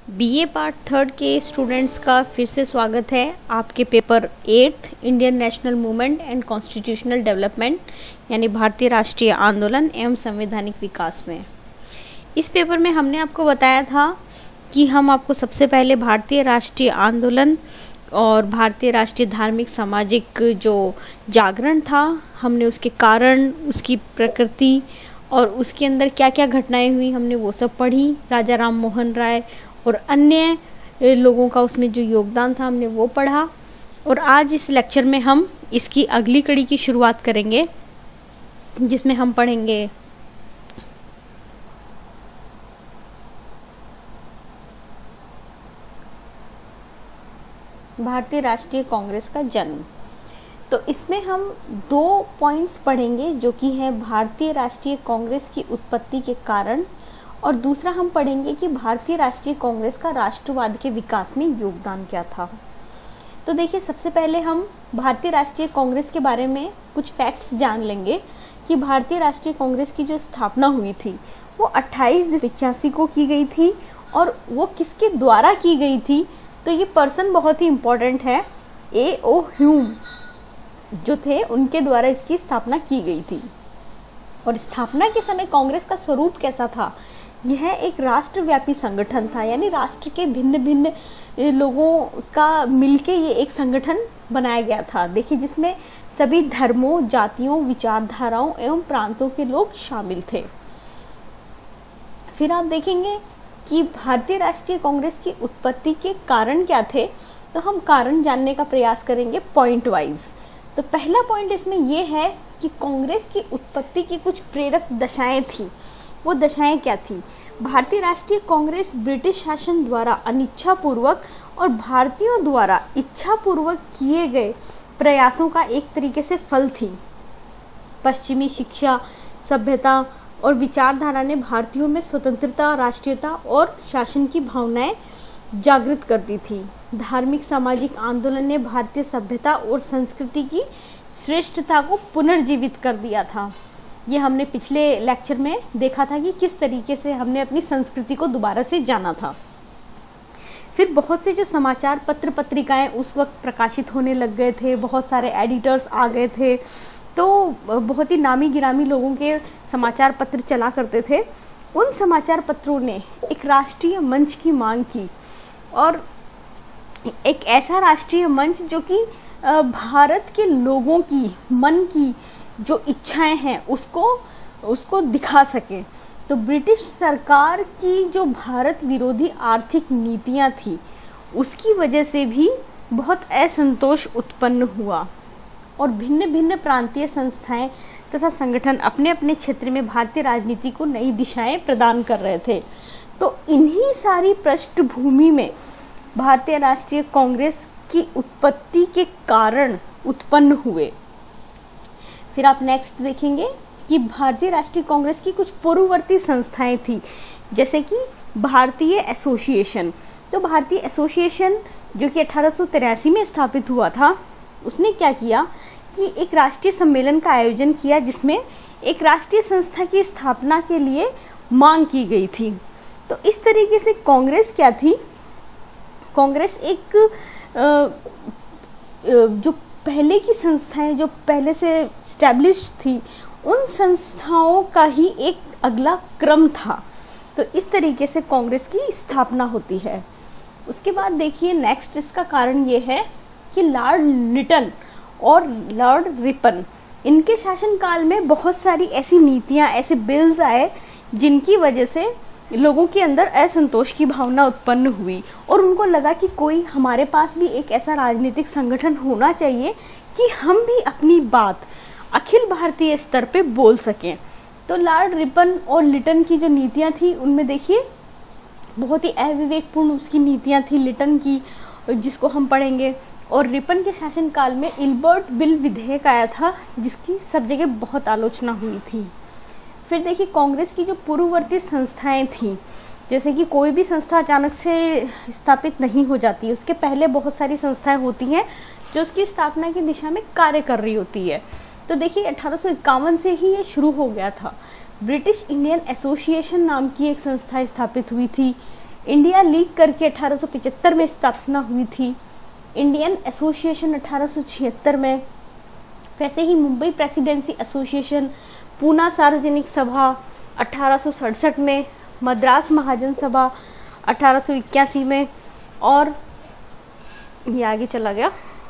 BA part third के students का फिर से स्वागत है आपके paper 8th Indian national movement and constitutional development यानी भारतीय राष्ट्रीय आंदोलन एवं संवैधानिक विकास में। इस पेपर में हमने आपको बताया था कि हम आपको सबसे पहले भारतीय राष्ट्रीय आंदोलन और भारतीय राष्ट्रीय धार्मिक सामाजिक जो जागरण था, हमने उसके कारण, उसकी प्रकृति और उसके अंदर क्या क्या घटनाएं हुई हमने वो सब पढ़ी। राजा राम मोहन राय और अन्य लोगों का उसमें जो योगदान था हमने वो पढ़ा। और आज इस लेक्चर में हम इसकी अगली कड़ी की शुरुआत करेंगे, जिसमें हम पढ़ेंगे भारतीय राष्ट्रीय कांग्रेस का जन्म। तो इसमें हम 2 पॉइंट्स पढ़ेंगे जो कि है भारतीय राष्ट्रीय कांग्रेस की उत्पत्ति के कारण, और दूसरा हम पढ़ेंगे कि भारतीय राष्ट्रीय कांग्रेस का राष्ट्रवाद के विकास में योगदान क्या था। तो देखिए, सबसे पहले हम भारतीय राष्ट्रीय कांग्रेस के बारे में कुछ फैक्ट्स जान लेंगे कि भारतीय राष्ट्रीय कांग्रेस की जो स्थापना हुई थी वो 28 को की गई थी, और वो किसके द्वारा की गई थी। तो ये पर्सन बहुत ही इम्पोर्टेंट है, A.O. ह्यूम जो थे, उनके द्वारा इसकी स्थापना की गई थी। और स्थापना के समय कांग्रेस का स्वरूप कैसा था? यह एक राष्ट्रव्यापी संगठन था, यानी राष्ट्र के भिन्न भिन्न लोगों का मिलके ये एक संगठन बनाया गया था। देखिए, जिसमें सभी धर्मों, जातियों, विचारधाराओं एवं प्रांतों के लोग शामिल थे। फिर आप देखेंगे कि भारतीय राष्ट्रीय कांग्रेस की उत्पत्ति के कारण क्या थे। तो हम कारण जानने का प्रयास करेंगे पॉइंट वाइज। तो पहला पॉइंट इसमें यह है कि कांग्रेस की उत्पत्ति की कुछ प्रेरक दशाएं थी। वो दशाएं क्या थी? भारतीय राष्ट्रीय कांग्रेस ब्रिटिश शासन द्वारा अनिच्छापूर्वक और भारतीयों द्वारा इच्छापूर्वक किए गए प्रयासों का एक तरीके से फल थी। पश्चिमी शिक्षा, सभ्यता और विचारधारा ने भारतीयों में स्वतंत्रता, राष्ट्रीयता और शासन की भावनाएं जागृत कर दी थी। धार्मिक सामाजिक आंदोलन ने भारतीय सभ्यता और संस्कृति की श्रेष्ठता को पुनर्जीवित कर दिया था। ये हमने पिछले लेक्चर में देखा था कि किस तरीके से हमने अपनी संस्कृति को दोबारा से जाना था। फिर बहुत से जो समाचार पत्र पत्रिकाएं उस वक्त प्रकाशित होने लग गए थे, बहुत सारे एडिटर्स आ गए थे, तो बहुत ही नामी गिरामी लोगों के समाचार पत्र चला करते थे। उन समाचार पत्रों ने एक राष्ट्रीय मंच की मांग की, और एक ऐसा राष्ट्रीय मंच जो कि भारत के लोगों की मन की जो इच्छाएं हैं उसको दिखा सके। तो ब्रिटिश सरकार की जो भारत विरोधी आर्थिक नीतियां थी, उसकी वजह से भी बहुत असंतोष उत्पन्न हुआ, और भिन्न भिन्न प्रांतीय संस्थाएं तथा संगठन अपने अपने क्षेत्र में भारतीय राजनीति को नई दिशाएं प्रदान कर रहे थे। तो इन्हीं सारी पृष्ठभूमि में भारतीय राष्ट्रीय कांग्रेस की उत्पत्ति के कारण उत्पन्न हुए। फिर आप नेक्स्ट देखेंगे कि भारतीय राष्ट्रीय कांग्रेस की कुछ पूर्ववर्ती संस्थाएं थी, जैसे कि भारतीय एसोसिएशन। तो भारतीय एसोसिएशन जो कि 1883 में स्थापित हुआ था, उसने क्या किया कि एक राष्ट्रीय सम्मेलन का आयोजन किया, जिसमें एक राष्ट्रीय संस्था की स्थापना के लिए मांग की गई थी। तो इस तरीके से कांग्रेस क्या थी? कांग्रेस एक जो पहले की संस्थाएं जो पहले से एस्टैब्लिश्ड थी, उन संस्थाओं का ही एक अगला क्रम था। तो इस तरीके से कांग्रेस की स्थापना होती है। उसके बाद देखिए, नेक्स्ट इसका कारण ये है कि लॉर्ड लिटन और लॉर्ड रिपन, इनके शासनकाल में बहुत सारी ऐसी नीतियां, ऐसे बिल्स आए जिनकी वजह से लोगों के अंदर असंतोष की भावना उत्पन्न हुई, और उनको लगा कि कोई हमारे पास भी एक ऐसा राजनीतिक संगठन होना चाहिए कि हम भी अपनी बात अखिल भारतीय स्तर पे बोल सकें। तो लॉर्ड रिपन और लिटन की जो नीतियां थी, उनमें देखिए बहुत ही अविवेकपूर्ण उसकी नीतियां थी लिटन की, जिसको हम पढ़ेंगे। और रिपन के शासनकाल में इल्बर्ट बिल विधेयक आया था, जिसकी सब जगह बहुत आलोचना हुई थी। फिर देखिए, कांग्रेस की जो पूर्ववर्ती संस्थाएं थीं, जैसे कि कोई भी संस्था अचानक से स्थापित नहीं हो जाती, उसके पहले बहुत सारी संस्थाएं होती हैं जो उसकी स्थापना की दिशा में कार्य कर रही होती है। तो देखिए, 1851 से ही ये शुरू हो गया था। ब्रिटिश इंडियन एसोसिएशन नाम की एक संस्था स्थापित हुई थी। इंडिया लीग करके 1875 में स्थापना हुई थी, इंडियन एसोसिएशन 1876 में, वैसे ही मुंबई प्रेसिडेंसी एसोसिएशन, पूना सार्वजनिक सभा 1867 में, मद्रास महाजन सभा 1881 में, और ये आगे चला गया,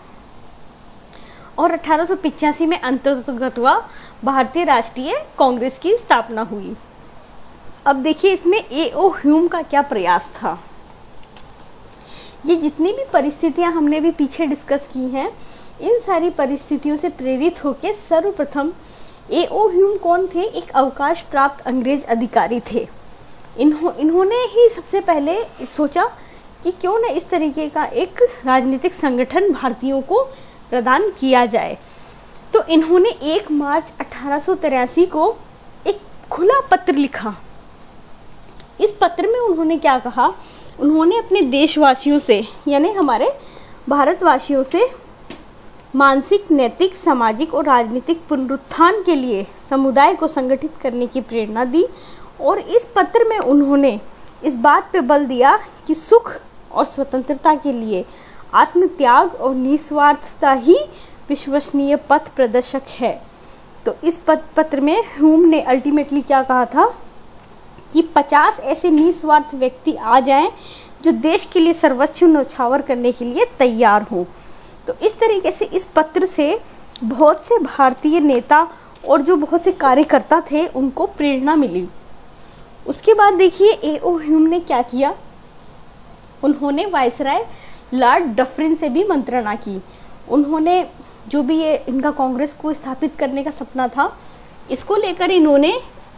और 1885 में अंतर्गतवा भारतीय राष्ट्रीय कांग्रेस की स्थापना हुई। अब देखिए इसमें ए.ओ. ह्यूम का क्या प्रयास था। ये जितनी भी परिस्थितियां हमने भी पीछे डिस्कस की हैं, इन सारी परिस्थितियों से प्रेरित होकर सर्वप्रथम ए.ओ. ह्यूम कौन थे? एक अवकाश प्राप्त अंग्रेज अधिकारी थे। इन्होंने ही सबसे पहले सोचा कि क्यों न इस तरीके का एक राजनीतिक संगठन भारतीयों को प्रदान किया जाए। तो इन्होंने 1 मार्च 1883 को एक खुला पत्र लिखा। इस पत्र में उन्होंने क्या कहा? उन्होंने अपने देशवासियों से, यानी हमारे भारतवासियों से, मानसिक, नैतिक, सामाजिक और राजनीतिक पुनरुत्थान के लिए समुदाय को संगठित करने की प्रेरणा दी। और इस पत्र में उन्होंने इस बात पे बल दिया कि सुख और स्वतंत्रता के लिए आत्मत्याग और निस्वार्थता ही विश्वसनीय पथ प्रदर्शक है। तो इस पत्र में ह्यूम ने अल्टीमेटली क्या कहा था कि 50 ऐसे निस्वार्थ व्यक्ति आ जाएं जो देश के लिए सर्वोच्च न्यौछावर करने के लिए तैयार हों। तो इस तरीके से इस पत्र से बहुत से भारतीय नेता और जो बहुत से कार्यकर्ता थे उनको प्रेरणा मिली। उसके बाद देखिए ए.ओ. ह्यूम ने क्या किया? उन्होंने वायसराय लॉर्ड डफरिन से भी मंत्रणा की। उन्होंने जो भी ये इनका कांग्रेस को स्थापित करने का सपना था, इसको लेकर इन्होंने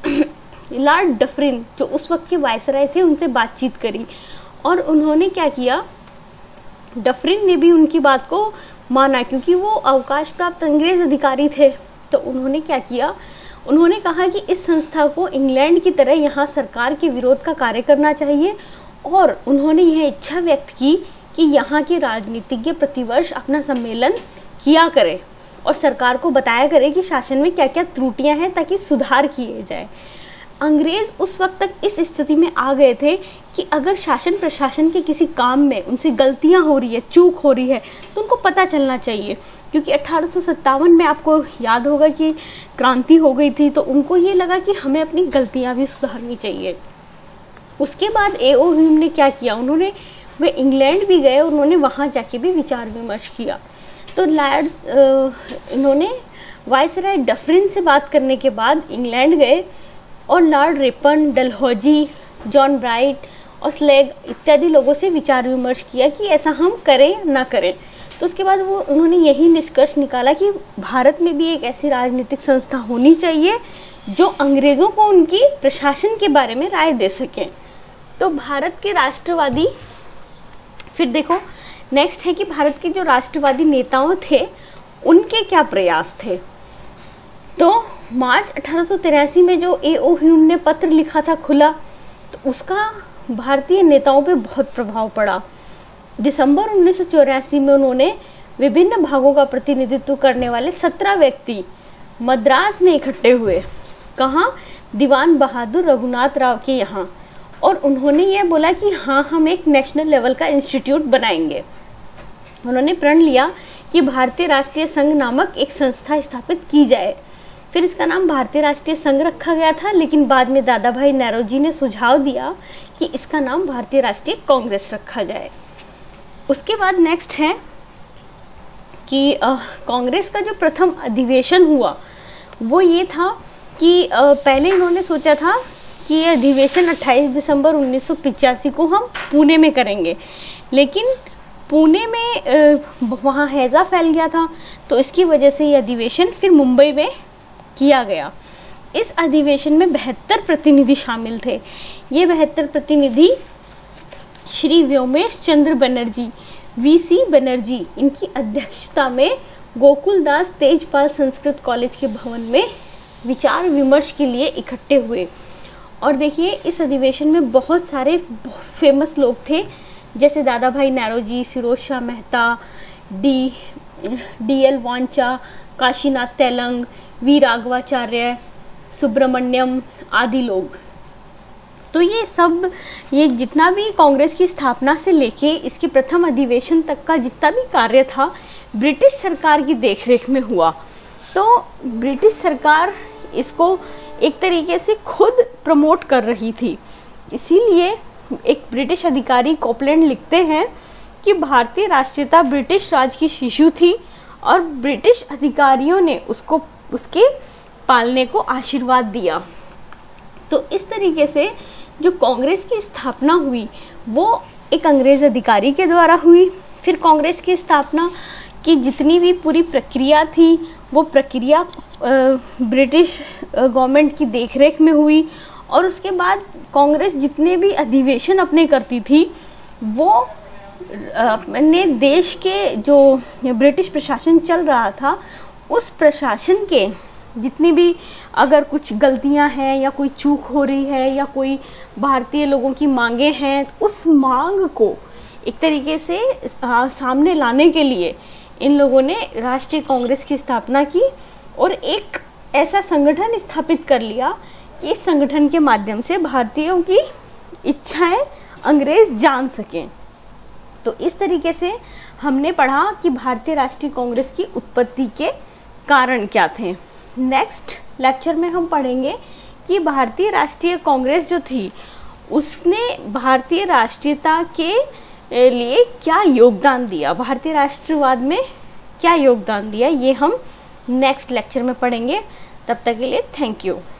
लॉर्ड डफरिन जो उस वक्त के वायसराय थे उनसे बातचीत करी। और उन्होंने क्या किया? डफरिन ने भी उनकी बात को माना क्योंकि वो अवकाश प्राप्त अंग्रेज अधिकारी थे। तो उन्होंने क्या किया? उन्होंने कहा कि इस संस्था को इंग्लैंड की तरह यहाँ सरकार के विरोध का कार्य करना चाहिए। और उन्होंने यह इच्छा व्यक्त की कि यहाँ के राजनीतिज्ञ प्रतिवर्ष अपना सम्मेलन किया करें और सरकार को बताया करें कि शासन में क्या क्या त्रुटियां हैं ताकि सुधार किए जाए। अंग्रेज उस वक्त तक इस स्थिति में आ गए थे कि अगर शासन प्रशासन के किसी काम में उनसे गलतियां हो रही है, चूक हो रही है, तो उनको पता चलना चाहिए। क्योंकि 1857 में आपको याद होगा कि क्रांति हो गई थी, तो उनको ये लगा कि हमें अपनी गलतियां भी सुधारनी चाहिए। उसके बाद ए.ओ. ह्यूम ने क्या किया? वे इंग्लैंड भी गए, उन्होंने वहाँ जाके भी विचार विमर्श किया। तो इन्होंने वायसराय डफरिन से बात करने के बाद इंग्लैंड गए और Lord Ripon, Dalhousie, John Bright और स्लेग इत्यादि लोगों से विचार विमर्श किया कि ऐसा हम करें या ना करें। तो उसके बाद उन्होंने यही निष्कर्ष निकाला कि भारत में भी एक ऐसी राजनीतिक संस्था होनी चाहिए जो अंग्रेजों को उनकी प्रशासन के बारे में राय दे सके। तो भारत के राष्ट्रवादी, फिर देखो नेक्स्ट है कि भारत के जो राष्ट्रवादी नेताओं थे उनके क्या प्रयास थे। तो मार्च 1883 में जो ए.ओ. ह्यूम ने पत्र लिखा था खुला, तो उसका भारतीय नेताओं पे बहुत प्रभाव पड़ा। दिसंबर 1984 में उन्होंने विभिन्न भागों का प्रतिनिधित्व करने वाले 17 व्यक्ति मद्रास में इकट्ठे हुए। कहाँ? दीवान बहादुर रघुनाथ राव के यहाँ। और उन्होंने ये बोला कि हाँ, हम एक नेशनल लेवल का इंस्टीट्यूट बनाएंगे। उन्होंने प्रण लिया कि भारतीय राष्ट्रीय संघ नामक एक संस्था स्थापित की जाए। फिर इसका नाम भारतीय राष्ट्रीय संघ रखा गया था, लेकिन बाद में दादा भाई नौरोजी ने सुझाव दिया कि इसका नाम भारतीय राष्ट्रीय कांग्रेस रखा जाए। उसके बाद नेक्स्ट है कि कांग्रेस का जो प्रथम अधिवेशन हुआ वो ये था कि पहले इन्होंने सोचा था कि ये अधिवेशन 28 दिसंबर 1985 को हम पुणे में करेंगे, लेकिन पुणे में वहाँ हैजा फैल गया था, तो इसकी वजह से ये अधिवेशन फिर मुंबई में किया गया। इस अधिवेशन में 72 प्रतिनिधि शामिल थे। ये 72 प्रतिनिधि श्री व्योमेश चंद्र बनर्जी, वी.सी. बनर्जी, इनकी अध्यक्षता में गोकुलदास तेजपाल संस्कृत कॉलेज के भवन में विचार विमर्श के लिए इकट्ठे हुए। और देखिए इस अधिवेशन में बहुत सारे फेमस लोग थे, जैसे Dadabhai Naoroji, Pherozeshah Mehta, D L. Wacha, Kashinath Telang, V. Raghavacharya, Subramaniam आदि लोग। तो ये जितना भी कांग्रेस की स्थापना से लेके इसके प्रथम अधिवेशन तक का जितना भी कार्य था ब्रिटिश सरकार की देखरेख में हुआ। तो ब्रिटिश सरकार इसको एक तरीके से खुद प्रमोट कर रही थी। इसीलिए एक ब्रिटिश अधिकारी कॉपलैंड लिखते हैं कि भारतीय राष्ट्रीयता ब्रिटिश राज की शिशु थी और ब्रिटिश अधिकारियों ने उसको उसके पालने को आशीर्वाद दिया। तो इस तरीके से जो कांग्रेस की स्थापना हुई वो एक अंग्रेज अधिकारी के द्वारा हुई। फिर कांग्रेस की स्थापना की जितनी भी पूरी प्रक्रिया थी वो प्रक्रिया ब्रिटिश गवर्नमेंट की देखरेख में हुई। और उसके बाद कांग्रेस जितने भी अधिवेशन अपने करती थी वो अपने देश के जो ब्रिटिश प्रशासन चल रहा था उस प्रशासन के जितनी भी अगर कुछ गलतियां हैं या कोई चूक हो रही है या कोई भारतीय लोगों की मांगे हैं उस मांग को एक तरीके से सामने लाने के लिए इन लोगों ने राष्ट्रीय कांग्रेस की स्थापना की और एक ऐसा संगठन स्थापित कर लिया कि इस संगठन के माध्यम से भारतीयों की इच्छाएं अंग्रेज जान सकें। तो इस तरीके से हमने पढ़ा कि भारतीय राष्ट्रीय कांग्रेस की उत्पत्ति के कारण क्या थे। नेक्स्ट लेक्चर में हम पढ़ेंगे कि भारतीय राष्ट्रीय कांग्रेस जो थी उसने भारतीय राष्ट्रीयता के लिए क्या योगदान दिया, भारतीय राष्ट्रवाद में क्या योगदान दिया, ये हम नेक्स्ट लेक्चर में पढ़ेंगे। तब तक के लिए थैंक यू।